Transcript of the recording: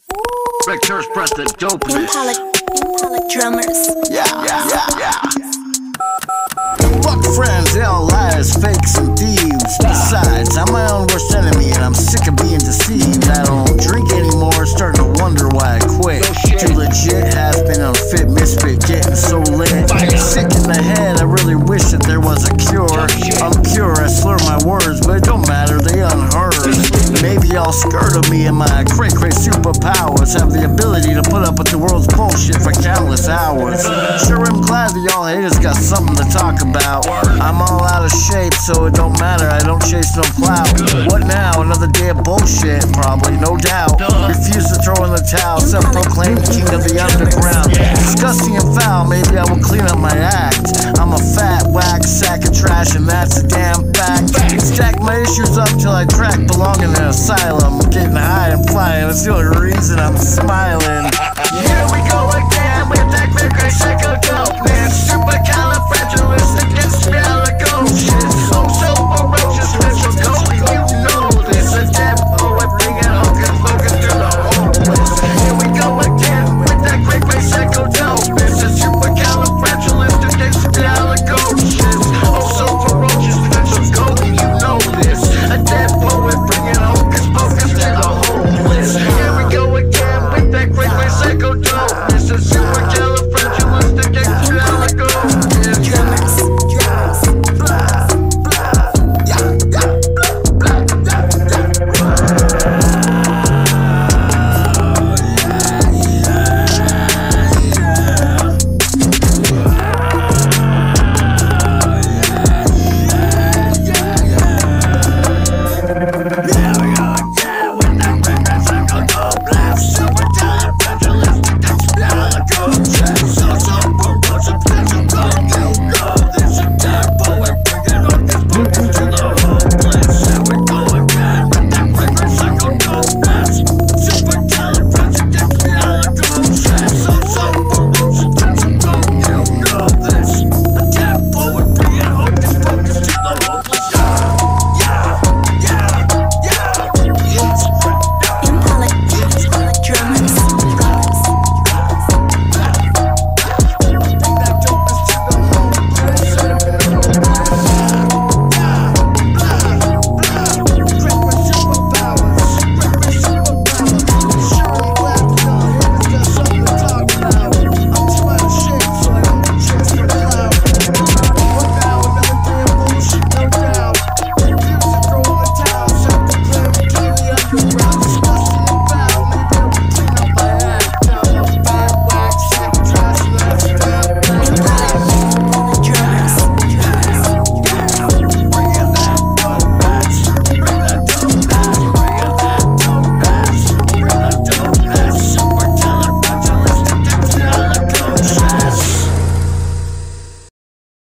Rekt Hearse brought the dopeness. Impaulic drummers. Yeah. Fuck friends, they all liars, fakes, and thieves. Besides, I'm my own worst enemy, and I'm sick of being deceived. I don't drink anymore, starting to wonder why I quit. Too legit, has been unfit, misfit, getting so lit. Sick in the head, I really wish that there was a cure. I'm pure, I slur my words, but it don't matter, they unheard. Maybe y'all scared of me and my cray-cray superpowers. Have the ability to put up with the world's bullshit for countless hours. Sure, I'm glad that y'all haters got something to talk about. I'm all out of shape, so it don't matter, I don't chase no clout. What now? Another day of bullshit? Probably, no doubt. Refuse to throw in the towel, self-proclaimed king of the underground. Disgusting and foul, maybe I will clean up my act. I'm a fat, whack sack of trash, and that's a damn fact. Stack my issues up till I crack, belong in an asylum. Getting high and flying, that's the only reason I'm smiling. Here we go.